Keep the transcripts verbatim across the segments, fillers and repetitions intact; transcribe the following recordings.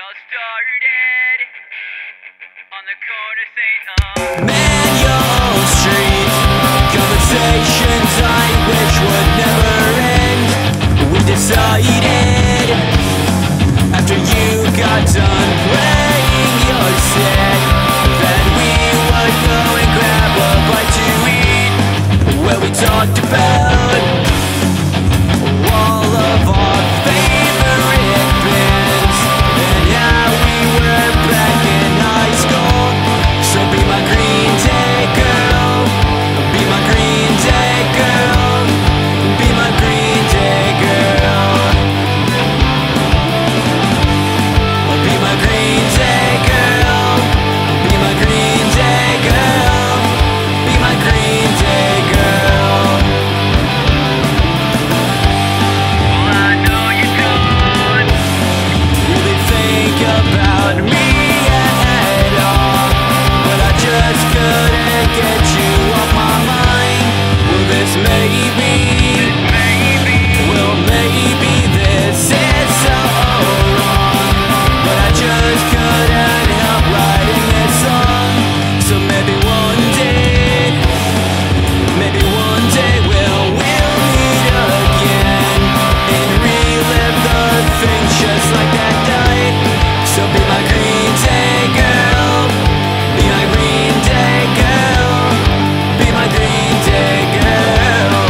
all started on the corner Saint Uh Manual Street, conversations I wish would never end. We decided after you got done playing your set that we would go and grab a bite to eat, where we talked about all of our favorite bands and how we were back in high school. So be my Green Day girl, be my Green Day girl, be my Green Day girl, be my Green Day girl, be my Green Day girl, be my Green Day girl. Well, I know you don't Really think about me at all, but I just couldn't get you off my mind. Well, this may be, maybe well, maybe this is so wrong, but I just couldn't help writing this song. So maybe one day, maybe one day we'll, we'll meet again and relive the things just like that night. So be my Green Day girl, be my Green Day girl, be my Green Day girl,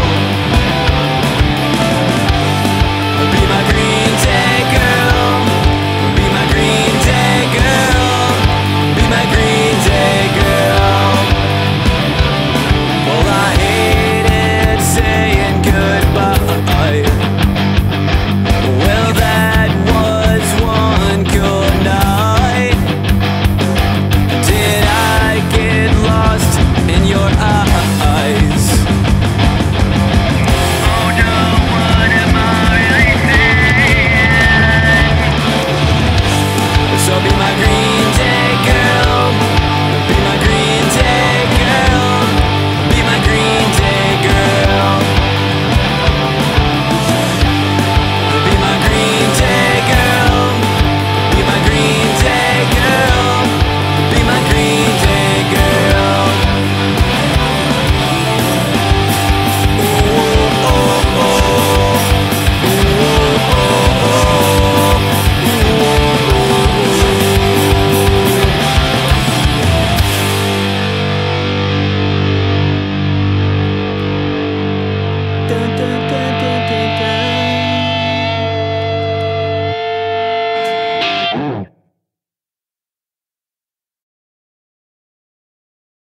be my Green Day girl, be my Green Day girl, be my Green Day girl. Well, I hated saying goodbye. Well, that was one good night. Did I get lost in your eyes? Oh no, what am I saying? So be my Green Day girl, be my Green Day girl, be my Green Day girl, be my Green Day girl, be my Green Day girl, be my Green Day girl. Ooh, oh, oh. Ooh, oh, oh. Dun, dun, dun, dun, dun, dun.